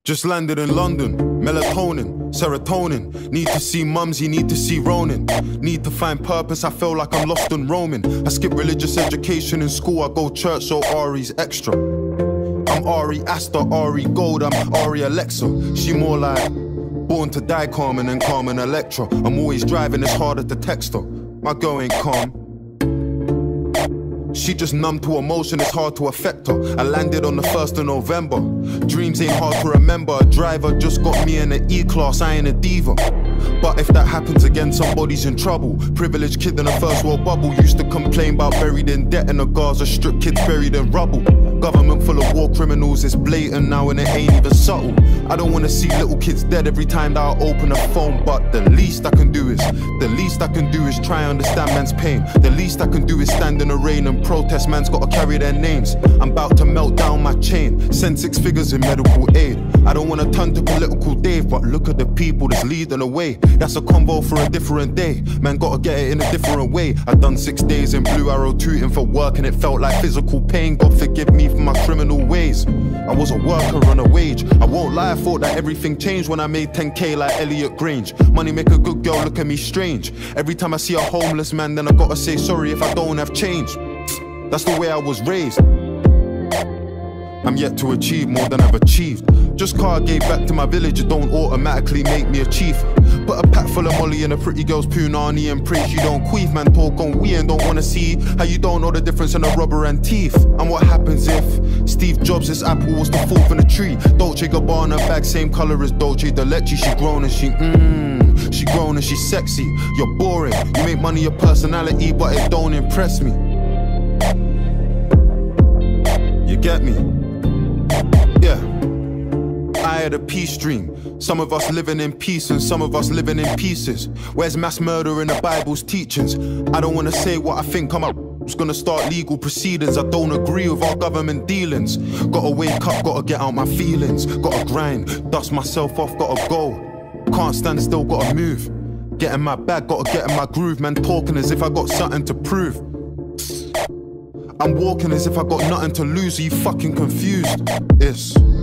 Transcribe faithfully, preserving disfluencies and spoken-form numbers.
Just landed in London, melatonin, serotonin. Need to see mumsy, need to see Ronin. Need to find purpose, I feel like I'm lost and roaming. I skip religious education in school, I go church, so Ari's extra. I'm Ari Aster, Ari Gold, I'm Ari Alexa. She more like born to die Carmen and Carmen Electra. I'm always driving, it's harder to text her. My girl ain't calm. She just numb to emotion, it's hard to affect her. I landed on the first of November. Dreams ain't hard to remember. A driver just got me in an E-class, I ain't a diva. But if that happens again, somebody's in trouble. Privileged kid in a first world bubble. Used to complain about buried in debt in the Gaza Strip, kids buried in rubble. Government full of war criminals, it's blatant now and it ain't even subtle. I don't wanna see little kids dead every time that I open a phone. But the least I can do is, the least I can do is try and understand man's pain. The least I can do is stand in the rain and protest, man's gotta carry their names. I'm about to melt down my chain, send six figures in medical aid. I don't wanna turn to political Dave, but look at the people that's leading the way. That's a convo for a different day, man gotta get it in a different way. I done six days in Blue Arrow tooting for work and it felt like physical pain. God forgive me for my criminal ways. I was a worker on a wage. I won't lie, I thought that everything changed when I made ten K like Elliot Grange. Money make a good girl look at me strange. Every time I see a homeless man, then I gotta say sorry if I don't have change. That's the way I was raised. I'm yet to achieve more than I've achieved. Just car I gave back to my village, it don't automatically make me a chief. Put a pack full of molly in a pretty girl's punani and pray she don't queef. Man talk on we and don't wanna see how you don't know the difference in a rubber and teeth. And what happens if Steve Jobs' apple was the fourth in the tree? Dolce Gabbana bag, same colour as Dolce Delechi. She grown and she mmm, she grown and she's sexy. You're boring, you make money your personality but it don't impress me. You get me? Yeah, I had a peace dream. Some of us living in peace and some of us living in pieces. Where's mass murder in the Bible's teachings? I don't wanna say what I think, I'm up, gonna start legal proceedings. I don't agree with our government dealings. Gotta wake up, gotta get out my feelings. Gotta grind, dust myself off, gotta go. Can't stand still, gotta move. Get in my bag, gotta get in my groove. Man talking as if I got something to prove. I'm walking as if I got nothing to lose, are you fucking confused? It's